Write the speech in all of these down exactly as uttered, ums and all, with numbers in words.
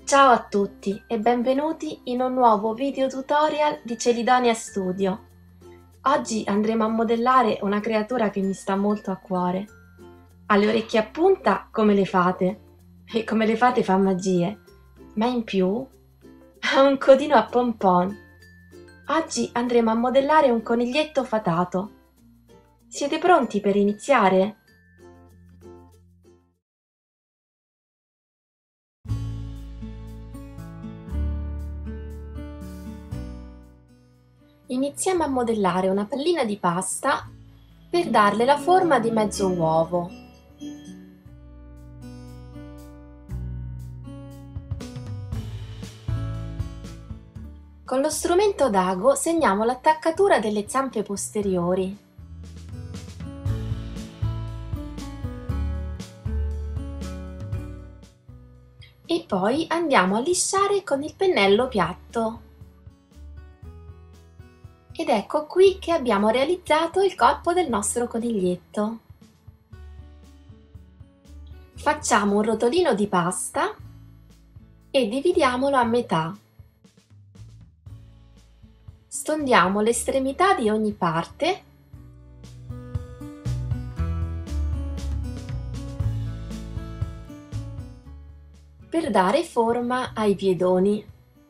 Ciao a tutti e benvenuti in un nuovo video tutorial di Celidonia Studio. Oggi andremo a modellare una creatura che mi sta molto a cuore. Ha le orecchie a punta come le fate e come le fate fa magie, ma in più ha un codino a pompon. Oggi andremo a modellare un coniglietto fatato. Siete pronti per iniziare? Iniziamo a modellare una pallina di pasta per darle la forma di mezzo uovo. Con lo strumento d'ago segniamo l'attaccatura delle zampe posteriori. E poi andiamo a lisciare con il pennello piatto. Ed ecco qui che abbiamo realizzato il corpo del nostro coniglietto. Facciamo un rotolino di pasta e dividiamolo a metà. Stondiamo l'estremità di ogni parte per dare forma ai piedoni.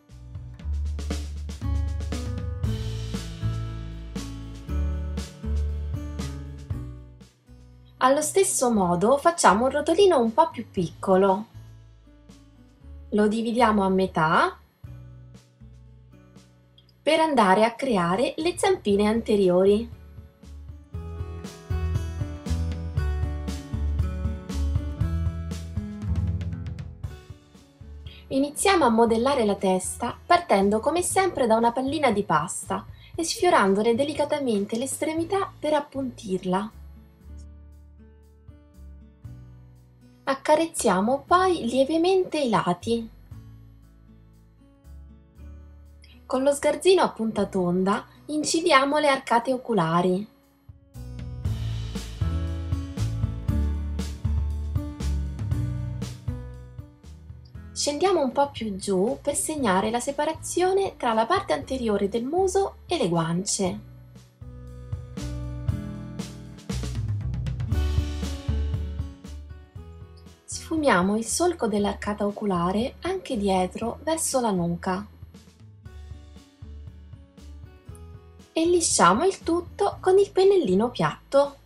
Allo stesso modo facciamo un rotolino un po' più piccolo. Lo dividiamo a metà per andare a creare le zampine anteriori. Iniziamo a modellare la testa partendo come sempre da una pallina di pasta e sfiorandone delicatamente l'estremità per appuntirla. Accarezziamo poi lievemente i lati. Con lo sgarzino a punta tonda incidiamo le arcate oculari. Scendiamo un po' più giù per segnare la separazione tra la parte anteriore del muso e le guance. Sfumiamo il solco dell'arcata oculare anche dietro verso la nuca. E lisciamo il tutto con il pennellino piatto.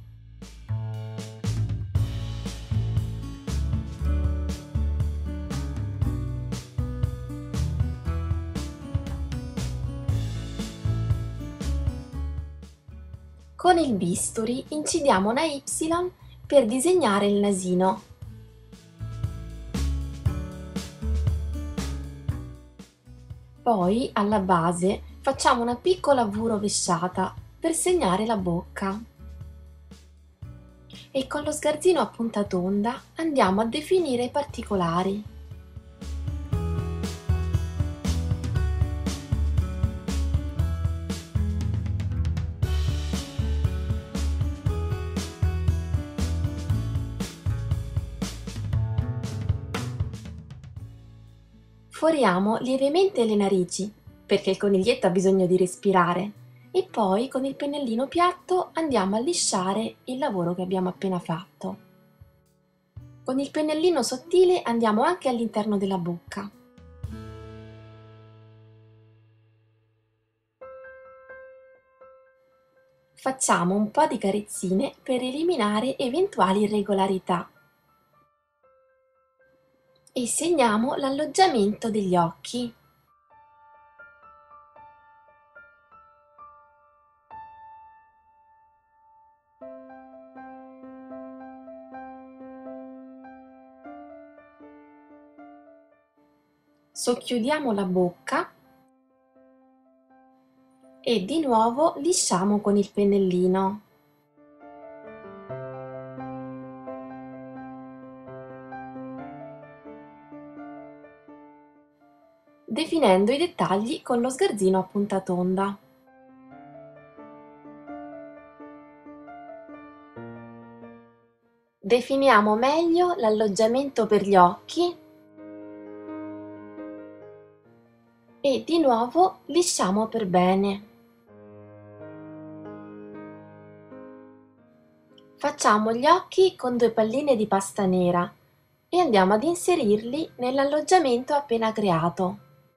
Con il bisturi incidiamo una Y per disegnare il nasino. Poi, alla base, facciamo una piccola V rovesciata per segnare la bocca. E con lo sgarzino a punta tonda andiamo a definire i particolari. Foriamo lievemente le narici, perché il coniglietto ha bisogno di respirare, e poi con il pennellino piatto andiamo a lisciare il lavoro che abbiamo appena fatto. Con il pennellino sottile andiamo anche all'interno della bocca. Facciamo un po' di carezzine per eliminare eventuali irregolarità. E segniamo l'alloggiamento degli occhi. Socchiudiamo la bocca e di nuovo lisciamo con il pennellino. Definendo i dettagli con lo sgarzino a punta tonda. Definiamo meglio l'alloggiamento per gli occhi e di nuovo lisciamo per bene. Facciamo gli occhi con due palline di pasta nera e andiamo ad inserirli nell'alloggiamento appena creato.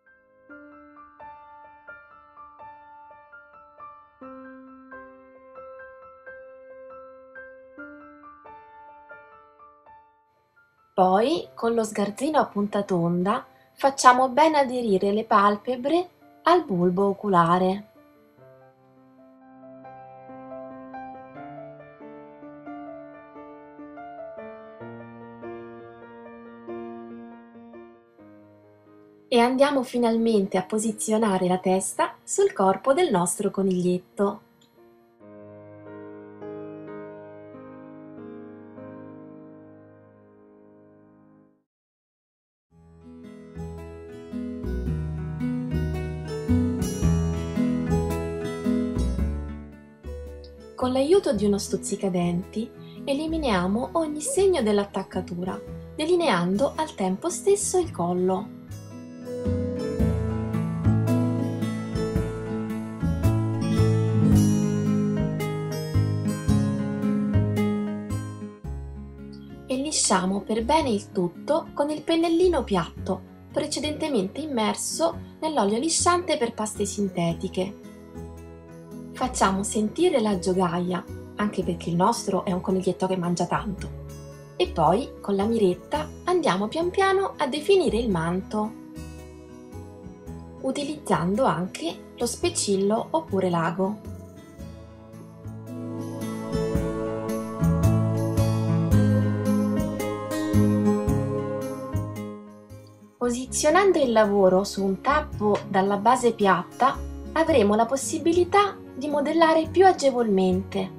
Poi, con lo sgarzino a punta tonda, facciamo bene aderire le palpebre al bulbo oculare. E andiamo finalmente a posizionare la testa sul corpo del nostro coniglietto. Con l'aiuto di uno stuzzicadenti eliminiamo ogni segno dell'attaccatura, delineando al tempo stesso il collo. E lisciamo per bene il tutto con il pennellino piatto, precedentemente immerso nell'olio lisciante per paste sintetiche. Facciamo sentire la giogaia, anche perché il nostro è un coniglietto che mangia tanto. E poi, con la miretta, andiamo pian piano a definire il manto, utilizzando anche lo specillo oppure l'ago. Posizionando il lavoro su un tappo dalla base piatta, avremo la possibilità di modellare più agevolmente.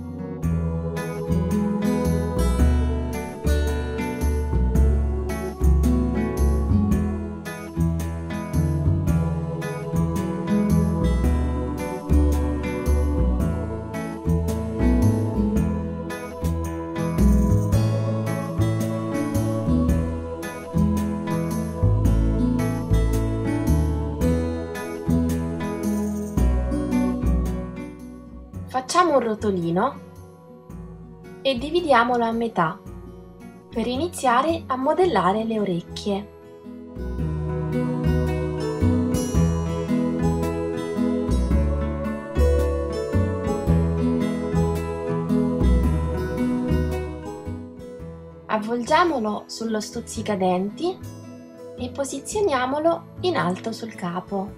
Facciamo un rotolino e dividiamolo a metà per iniziare a modellare le orecchie. Avvolgiamolo sullo stuzzicadenti e posizioniamolo in alto sul capo.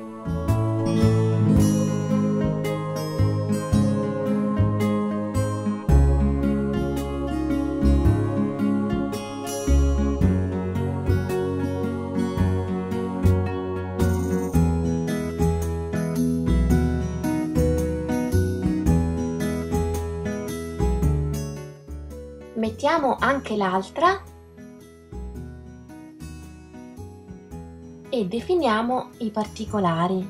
Mettiamo anche l'altra e definiamo i particolari.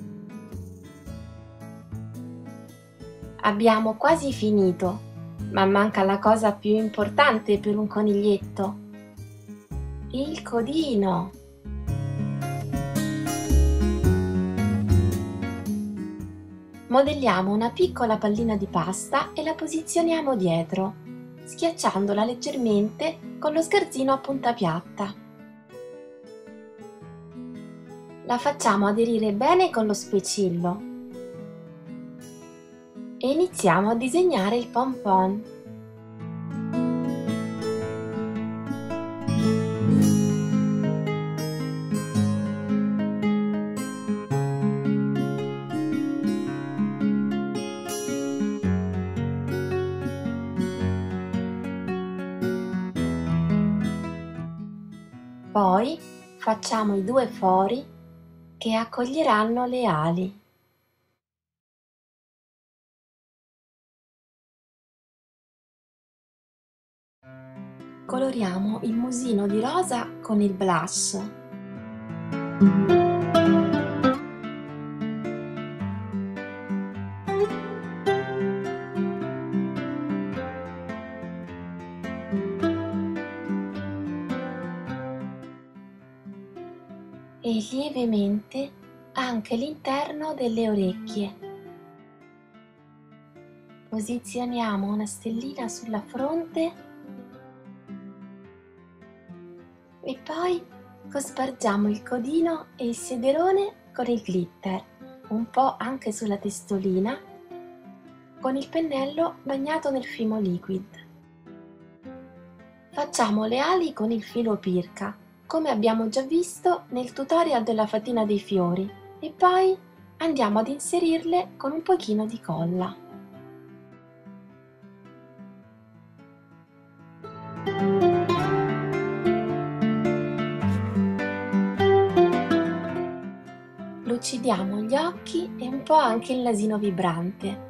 Abbiamo quasi finito, ma manca la cosa più importante per un coniglietto: il codino. Modelliamo una piccola pallina di pasta e la posizioniamo dietro, schiacciandola leggermente con lo sgarzino a punta piatta. La facciamo aderire bene con lo specillo e iniziamo a disegnare il pompon. Poi facciamo i due fori che accoglieranno le ali. Coloriamo il musino di rosa con il blush. e lievemente anche l'interno delle orecchie. Posizioniamo una stellina sulla fronte e poi cospargiamo il codino e il sederone con il glitter, un po' anche sulla testolina, con il pennello bagnato nel Fimo Liquid. Facciamo le ali con il filo Pirca, come abbiamo già visto nel tutorial della fatina dei fiori, e poi andiamo ad inserirle con un pochino di colla. Lucidiamo gli occhi e un po' anche il nasino vibrante.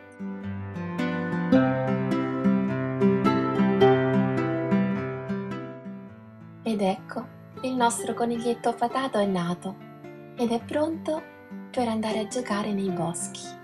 Ed ecco, il nostro coniglietto fatato è nato ed è pronto per andare a giocare nei boschi.